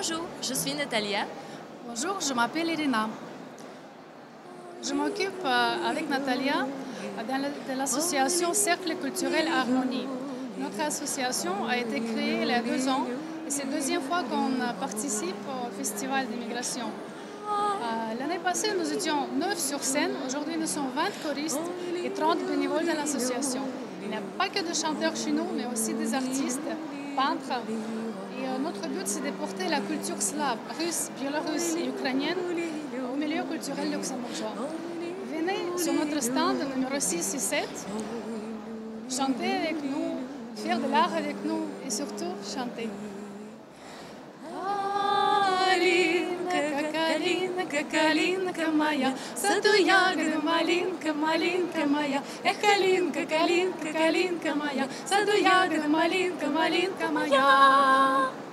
Bonjour, je suis Natalia. Bonjour, je m'appelle Irina. Je m'occupe avec Natalia de l'association Cercle culturel Harmonie. Notre association a été créée il y a 2 ans et c'est la deuxième fois qu'on participe au Festival d'immigration. L'année passée, nous étions 9 sur scène. Aujourd'hui, nous sommes 20 choristes et 30 bénévoles de l'association. Il n'y a pas que de chanteurs chez nous, mais aussi des artistes, peintres. Et notre but, c'est de porter la culture slave, russe, biélorusse et ukrainienne au milieu culturel luxembourgeois. Venez sur notre stand numéro 6 et 7, chanter avec nous, faire de l'art avec nous et surtout chanter. Калинка, калинка моя, в саду ягода малинка, малинка моя. Эх, калинка, калинка, калинка моя, в саду ягода малинка, малинка моя.